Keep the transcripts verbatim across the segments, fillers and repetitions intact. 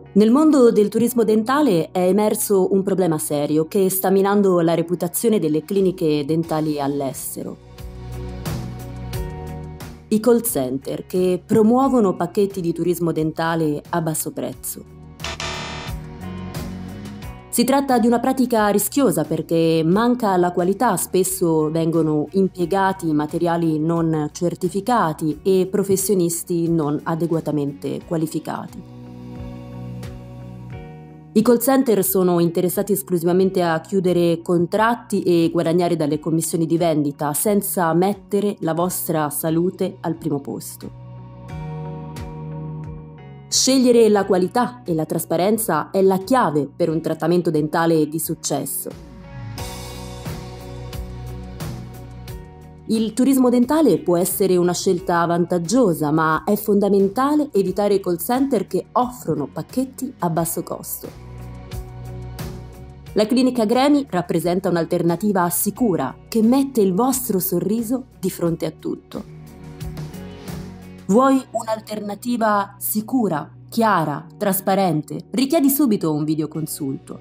Nel mondo del turismo dentale è emerso un problema serio che sta minando la reputazione delle cliniche dentali all'estero. I call center che promuovono pacchetti di turismo dentale a basso prezzo. Si tratta di una pratica rischiosa perché manca la qualità, spesso vengono impiegati materiali non certificati e professionisti non adeguatamente qualificati. I call center sono interessati esclusivamente a chiudere contratti e guadagnare dalle commissioni di vendita, senza mettere la vostra salute al primo posto. Scegliere la qualità e la trasparenza è la chiave per un trattamento dentale di successo. Il turismo dentale può essere una scelta vantaggiosa, ma è fondamentale evitare i call center che offrono pacchetti a basso costo. La clinica Gremi rappresenta un'alternativa sicura che mette il vostro sorriso di fronte a tutto. Vuoi un'alternativa sicura, chiara, trasparente? Richiedi subito un videoconsulto.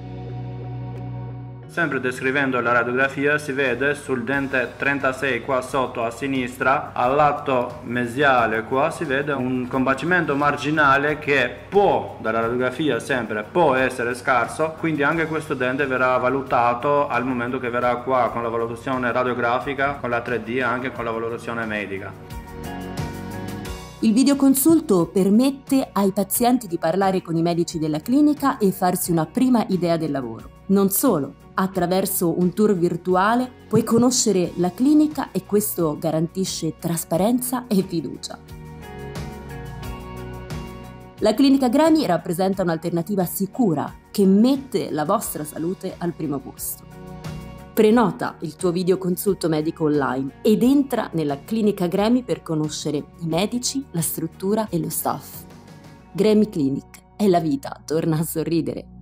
Sempre descrivendo la radiografia si vede sul dente trentasei qua sotto a sinistra, al lato mesiale qua si vede un combattimento marginale che può, dalla radiografia sempre, può essere scarso, quindi anche questo dente verrà valutato al momento che verrà qua con la valutazione radiografica, con la tre D e anche con la valutazione medica. Il videoconsulto permette ai pazienti di parlare con i medici della clinica e farsi una prima idea del lavoro. Non solo, attraverso un tour virtuale puoi conoscere la clinica e questo garantisce trasparenza e fiducia. La clinica Gremi rappresenta un'alternativa sicura che mette la vostra salute al primo posto. Prenota il tuo videoconsulto medico online ed entra nella clinica Gremi per conoscere i medici, la struttura e lo staff. Gremi Clinic, è la vita, torna a sorridere.